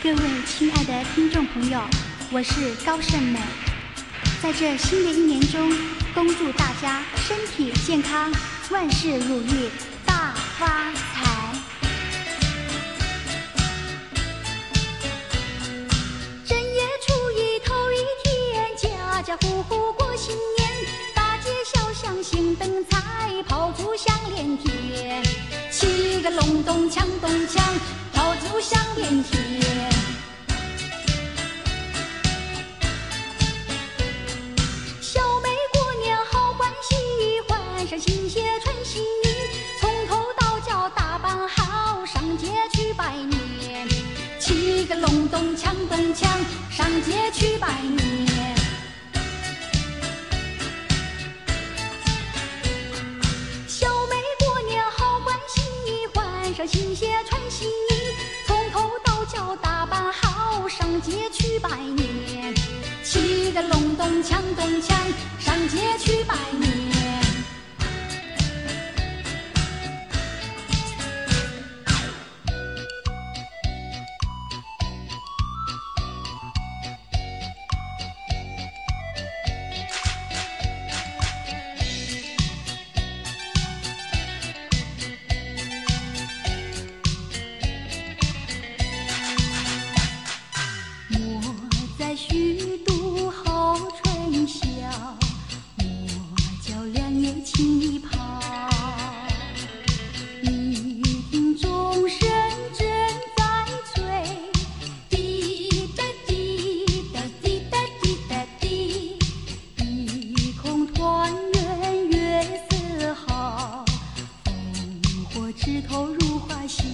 各位亲爱的听众朋友，我是高胜美。在这新的一年中，恭祝大家身体健康，万事如意，大发财。正月初一头一天，家家户户过新年，大街小巷兴灯彩，炮竹响连天，七个隆咚锵咚锵，炮竹响连天。小妹过年好欢喜，换上新鞋穿新衣，从头到脚打扮好，上街去拜年。七个隆咚锵咚锵，上街去拜年。小妹过年好欢喜，换上新鞋穿新衣，从头到脚打扮好，上街去拜年。七个隆咚锵咚锵，上街去拜年。虚度好春宵，莫教良夜轻跑。你听钟声正在催，滴答滴答滴答滴答滴，一空团圆月色好，烽火枝头如花香。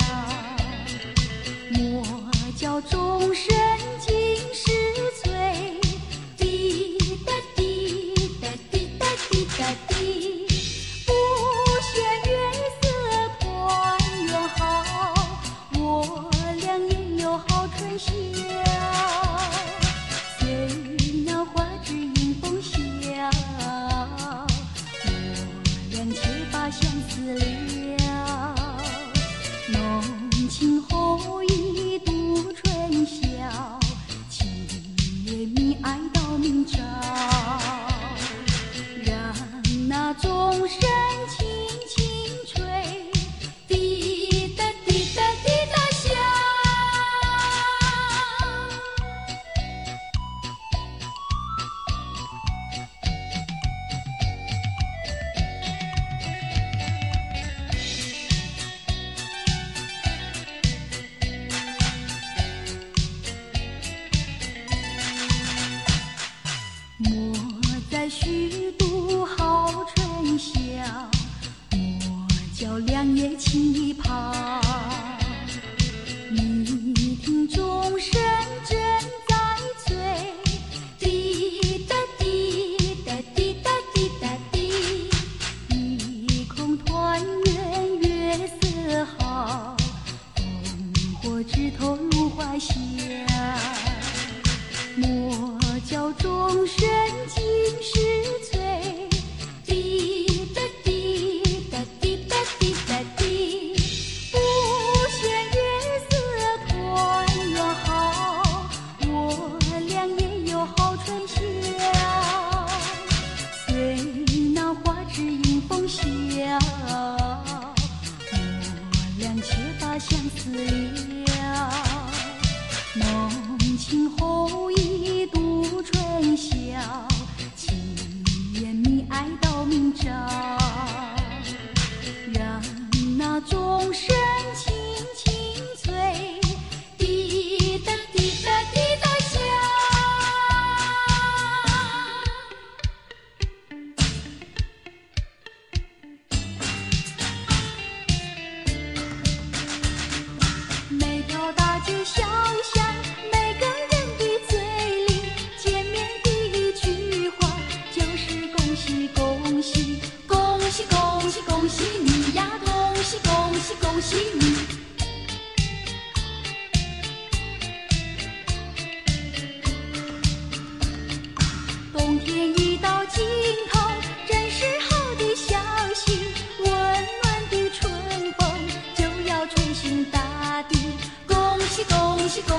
莫教钟声尽是催，滴答滴答滴答滴答滴，不羡月色团圆好，我俩也有好春宵。虽那花枝迎风笑，我俩却把相思了。浓情厚谊度春宵，情绵密爱到明朝。让那钟声轻轻吹，滴答滴答滴答响。莫再虚度好春宵，莫教良夜轻跑。你听钟声正在催，滴答滴答滴答滴答滴，一空团圆月色好，烽火枝头如花香。莫教钟声尽是催，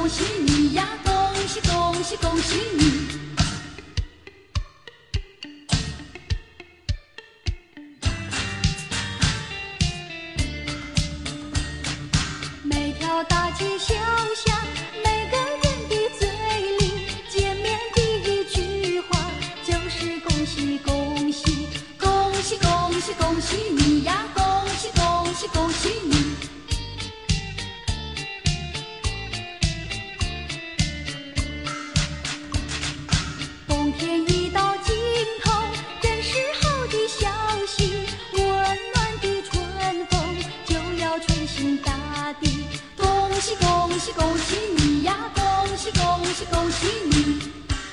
喜你呀，恭喜恭喜恭喜你！每条大街小巷，每个人的嘴里，见面第一句话就是恭喜恭喜，恭喜恭喜恭喜你呀，恭喜恭喜恭喜你！冬天一到尽头，正是好的消息，温暖的春风就要吹醒大地。恭喜恭喜恭喜你呀，恭喜恭喜恭喜你！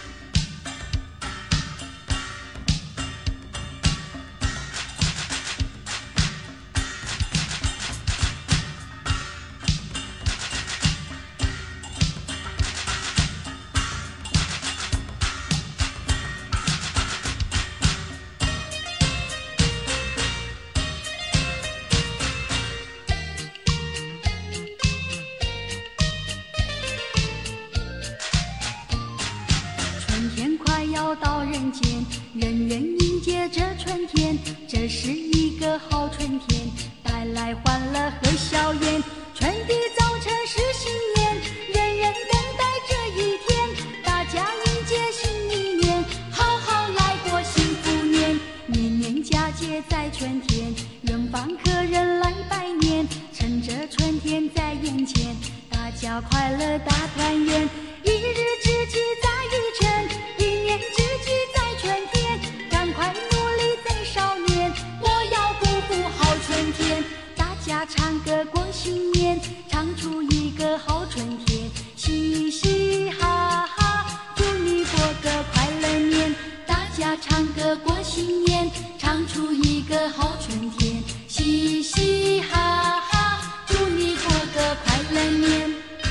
春天快要到人间，人人迎接着春天，这是一个好春天，带来欢乐和笑颜。春的早晨是新年，人人等待这一天，大家迎接新一年，好好来过幸福年。年年佳节在春天，远方客人来拜年，趁着春天在眼前，大家快乐大团圆。一日之计在于晨，一年之计在春天，赶快努力在少年，莫要辜负好春天。大家唱歌过新年，唱出一个好春天，嘻嘻哈哈，祝你过个快乐年。大家唱歌过新年，唱出一个好春天，嘻嘻哈哈，祝你过个快乐年。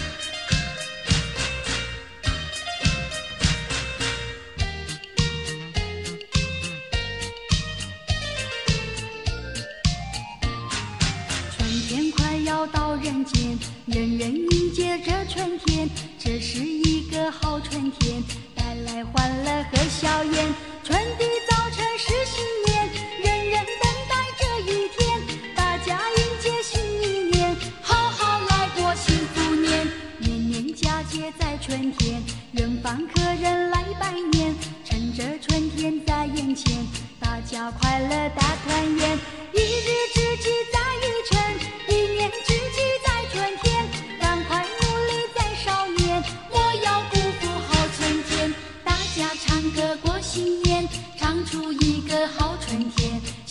要到人间，人人迎接着春天，这是一个好春天，带来欢乐和笑颜。春的早晨是新年，人人等待这一天，大家迎接新一年，好好来过幸福年。年年佳节在春天，远方客人来拜年，趁着春天在眼前，大家快乐大团圆。一日之计在于晨，一年之计在春天，赶快努力在少年，莫要辜负好春天。大家唱歌过新年，唱出一个好春天，